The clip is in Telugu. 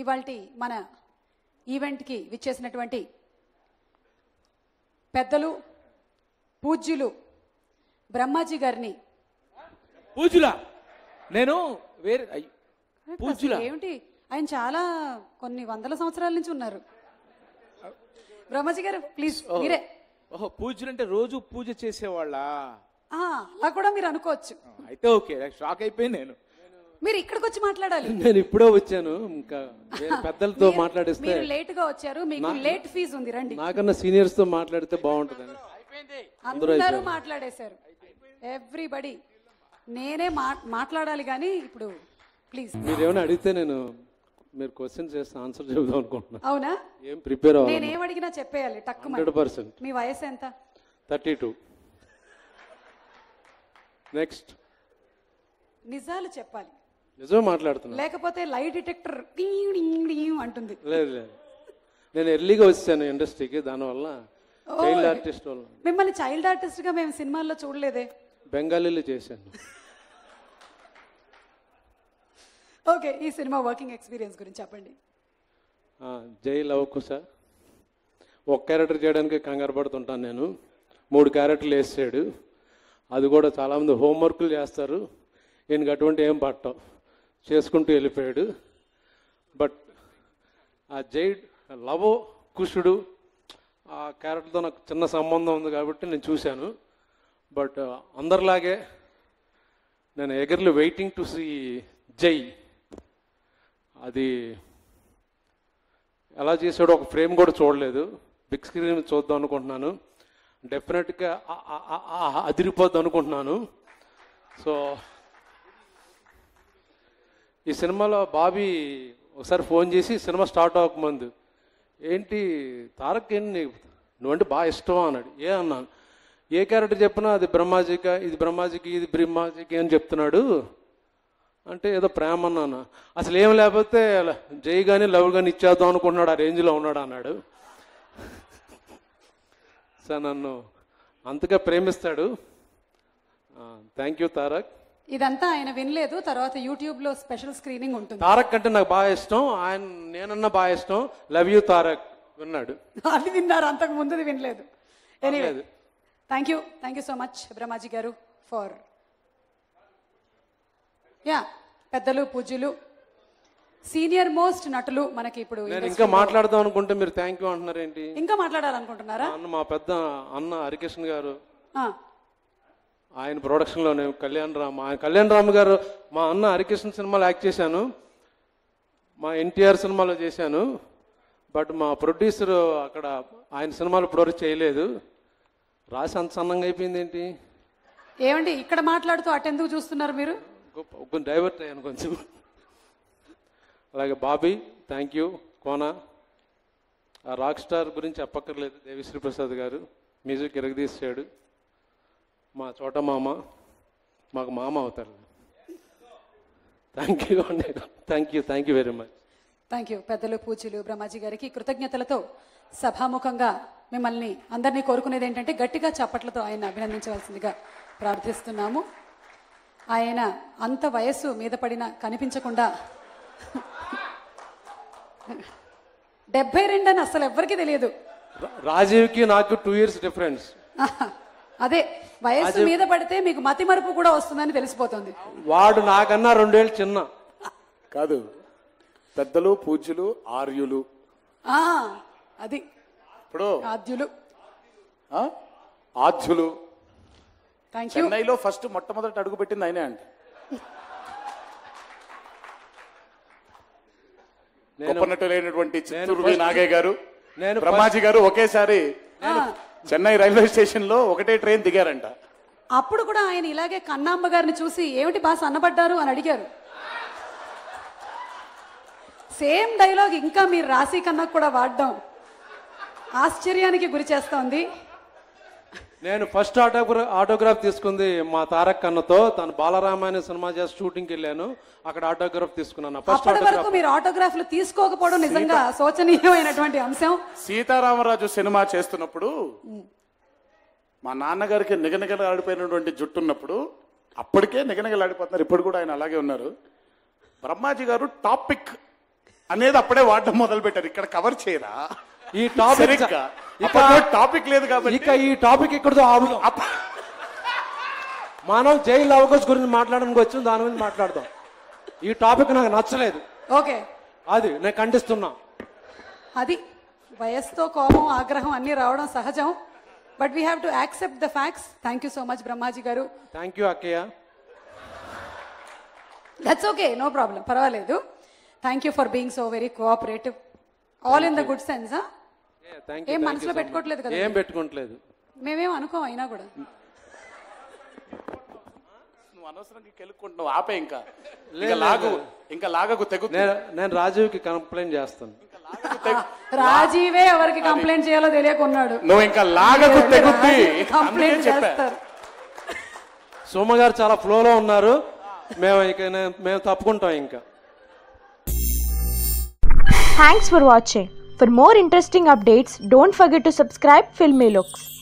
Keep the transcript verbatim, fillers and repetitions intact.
ఇవాల్టి మన ఈవెంట్కి విచ్చేసినటువంటి పెద్దలు పూజ్యులు బ్రహ్మాజీ గారిని. పూజ్యులా? నేను వేరే పూజ్యులా ఏమిటి, ఆయన చాలా కొన్ని వందల సంవత్సరాల నుంచి ఉన్నారు. బ్రహ్మాజీ గారు ప్లీజ్ మీరే. ఓహో, పూజ్యులు అంటే రోజు పూజ చేసేవాళ్ళ? అలా కూడా మీరు అనుకోవచ్చు. అయితే ఓకే, షాక్ అయిపోయింది. నేను మీరు ఇక్కడికి వచ్చి మాట్లాడాలి. నేను ఇప్పుడే వచ్చాను, ఇంకా పెద్దలతో మాట్లాడిస్తే. మీరు లేట్ గా వచ్చారు, మీకు లేట్ ఫీజు ఉంది, రండి. నాకన్నా సీనియర్స్ తో మాట్లాడితే బాగుంటుందని అందరూ మాట్లాడేశారు, ఎవ్రీబడి. నేనే మాట్లాడాలి కానీ ఇప్పుడు ప్లీజ్. మీరు ఏమైనా అడిగితే నేను మీరు క్వశ్చన్ చేస్తే ఆన్సర్ చెబుదాం అనుకుంటున్నా. అవునా? ఏం ప్రిపేర్ అవ్వాలి? నేను ఏం అడిగినా చెప్పేయాలి టక్కు. Hundred percent. మీ వయసు ఎంత? Thirty two. నెక్స్ట్ నిజాలు చెప్పాలి. నిజమే మాట్లాడుతున్నా, లేకపోతే లై డిటెక్టర్ అంటుంది. లేదు లేదు, నేను ఎర్లీగా వచ్చాను ఇండస్ట్రీకి, దానివల్ల చైల్డ్ ఆర్టిస్ట్ వల్ల. మిమ్మల్ని చైల్డ్ ఆర్టిస్ట్ గా మేము సినిమాల్లో చూడలేదే. బెంగాలీలో చేశాను. ఓకే, ఈ సినిమా వర్కింగ్ ఎక్స్పీరియన్స్ గురించి చెప్పండి. జై లవకుశ. ఒక క్యారెక్టర్ చేయడానికి కంగారు పడుతుంటాను నేను. మూడు క్యారెక్టర్లు వేసాడు, అది కూడా చాలామంది హోంవర్క్లు చేస్తారు, ఈయనకి అటువంటి ఏం పట్టవు, చేసుకుంటూ వెళ్ళిపోయాడు. బట్ ఆ జై లవో కుషుడు ఆ క్యారెక్టర్తో నాకు చిన్న సంబంధం ఉంది కాబట్టి నేను చూశాను. బట్ అందరిలాగే నేను ఎగర్లీ వెయిటింగ్ టు సీ జై. అది ఎలా చేసాడో ఒక ఫ్రేమ్ కూడా చూడలేదు, బిగ్ స్క్రీన్ చూద్దాం అనుకుంటున్నాను. డెఫినెట్గా అదిరిపోద్ది అనుకుంటున్నాను. సో ఈ సినిమాలో బాబీ ఒకసారి ఫోన్ చేసి సినిమా స్టార్ట్ అవ్వకముందు, ఏంటి తారక్ ఏంటి నువ్వంటే బాగా ఇష్టమా అన్నాడు. ఏ అన్నాను, ఏ క్యారెక్టర్ చెప్పినా అది బ్రహ్మాజీక, ఇది బ్రహ్మాజీకి, ఇది బ్రహ్మాజీకి అని చెప్తున్నాడు. అంటే ఏదో ప్రేమ అన్నాను. అసలు ఏం లేకపోతే జై కానీ లవ్ కానీ ఇచ్చేద్దాం అనుకుంటున్నాడు, ఆ రేంజ్లో ఉన్నాడు అన్నాడు. సార్ నన్ను అంతగా ప్రేమిస్తాడు. Thank you Tarak. ఇదంతా ఆయన వినలేదు, తర్వాత యూట్యూబ్ లో స్పెషల్ స్క్రీనింగ్ ఉంటుంది. తారక్ అంటే నాకు బాగా ఇష్టం, ఆయన నేనన్నా బాగా ఇష్టం, లవ్ యూ తారక్ విన్నాడు. అది విన్నారు, అంతకు ముందుది వినలేదు. Anyway thank you thank you so much Brahmaji గారు ఫర్ యా. పెద్దలు పూజ్యులు సీనియర్ మోస్ట్ నటులు మనకి ఇప్పుడు. నేను ఇంకా మాట్లాడదాం అనుకుంటే మీరు థ్యాంక్ యూ అంటున్నారు ఏంటి? ఇంకా మాట్లాడాలనుకుంటున్నారా? అన్న మా పెద్ద అన్న హరికృష్ణ గారు, ఆయన ప్రొడక్షన్లో నేను కళ్యాణ్ రామ్, ఆయన కళ్యాణ్ రామ్ గారు మా అన్న హరికృష్ణ సినిమాలో యాక్ట్ చేశాను, మా ఎన్టీఆర్ సినిమాలో చేశాను. బట్ మా ప్రొడ్యూసర్ అక్కడ ఆయన సినిమాలు ఇప్పటివరకు చేయలేదు. రాసి అంత సన్నంగా అయిపోయింది ఏంటి? ఏమండి ఇక్కడ మాట్లాడుతూ అటెందుకు చూస్తున్నారు మీరు? కొంచెం డైవర్ట్ అయ్యాను కొంచెం. అలాగే బాబీ థ్యాంక్ యూ. కోనా ఆ రాక్ స్టార్ గురించి చెప్పక్కర్లేదు, దేవిశ్రీ ప్రసాద్ గారు మ్యూజిక్ ఎరగదీసాడు. మా చోట మామ మాకు మామ అవుతారు. థ్యాంక్ యూ అండి, thank you thank you very much. Thank you. పెద్దలు పూజ్యులు బ్రహ్మాజీ గారికి కృతజ్ఞతలతో సభాముఖంగా మిమ్మల్ని అందరినీ కోరుకునేది ఏంటంటే గట్టిగా చప్పట్లతో ఆయన అభినందించవలసిందిగా ప్రార్థిస్తున్నాము. ఆయన అంత వయస్సు మీద పడిన కనిపించకుండా డెబ్బై రెండు అని అసలు ఎవ్వరికి తెలియదు. రాజీవ్కి నాకు టూ ఇయర్స్ డిఫరెన్స్. అదే వయస్సు మీద పడితే మీకు మతి మరుపు కూడా వస్తుందని తెలిసిపోతుంది. వాడు నాకన్నా రెండేళ్ళు చిన్న. కాదు, పెద్దలు పూజ్యులు ఆర్యులు, అది ఇప్పుడు ఆద్యులు ఆద్యులు. Thank you. చెన్నైలో ఫస్ట్ మొట్టమొదటి అడుగు పెట్టింది ఆయనే అండి. గొప్పనటులైనటువంటి చిత్తూరు నాగయ్య గారు, బ్రహ్మాజీ గారు ఒకేసారి చెన్నై రైల్వే స్టేషన్ లో ఒకటే ట్రైన్ దిగారంట. అప్పుడు కూడా ఆయన ఇలాగే కన్నాంబ గారిని చూసి ఏమిటి బాస్ అన్నపడ్డారు అని అడిగారు. సేమ్ డైలాగ్ ఇంకా మీరు రాశి కన్నా కూడా వాడడం ఆశ్చర్యానికి గురి చేస్తోంది. నేను ఫస్ట్ ఆటోగ్రాఫ్ ఆటోగ్రాఫ్ తీసుకుంది మా తారక్ అన్నతో. తను బాలరామాయణ సినిమా చేసి షూటింగ్కి వెళ్ళాను, అక్కడ ఆటోగ్రాఫ్ తీసుకున్నాను. ఫస్ట్ వరకు మీరు ఆటోగ్రాఫ్లు తీసుకోకపోవడం నిజంగా శోచనీయమైనటువంటి అంశం. సీతారామరాజు సినిమా చేస్తున్నప్పుడు మా నాన్నగారికి నిగనిగలాడిపోయినటువంటి జుట్టు ఉన్నప్పుడు, అప్పటికే నిగనిగలాడిపోతున్నారు, ఇప్పుడు కూడా ఆయన అలాగే ఉన్నారు. బ్రహ్మాజీ గారు టాపిక్ అనేది అప్పుడే వాడడం మొదలు పెట్టారు. ఇక్కడ కవర్ చేయరా ఈ టాపిక్ సరిగ్గా? ఇక అప్పట్లో టాపిక్ లేదు కాబట్టి ఇక ఈ టాపిక్ ఇక్కడతో ఆపుదాం. అప్ప- మనం జై లవకుశ గురించి మాట్లాడడానికి వచ్చి దాని గురించి మాట్లాడదాం. ఈ టాపిక్ నాకు నచ్చలేదు, ఓకే అది నేను ఖండిస్తున్నా. అది వయస్సుతో కోపం ఆగ్రహం అన్ని రావడం సహజం, but we have to accept the facts. Thank you so much Brahmaji గారు. థ్యాంక్ యూ అక్కయ్య. దట్స్ ఓకే, నో ప్రాబ్లం, పర్వాలేదు. Thank you for being so very cooperative, all in the good sense. Yeah, thank you, ఏం thank మనసులో you so పెట్టుకోవట్లేదు much. కదా? ఏం పెట్టుకోవట్లేదు. మేమేం అనుకోం అయినా కూడా. నువ్వు అనవసరంగా కెలుక్కుంటున్నావు, ఆపే. ఇంకా ఇంకా లాగు ఇంకా లాగకు తెగు నేను నేను రాజీవ్కి కంప్లైంట్ చేస్తాను. రాజీవే ఎవరికి కంప్లైంట్ చేయాలో తెలియకున్నాడు. నువ్వు ఇంకా లాగకు తెగుద్ది. కంప్లైంట్ అందుకే చెప్పా. చేస్తారు. సోమ గారు చాలా ఫ్లోలో ఉన్నారు, మేము ఇక నేను- మేము తప్పుకుంటాం ఇంకా. Thanks for watching. For more interesting updates, don't forget to subscribe Filmy Looks.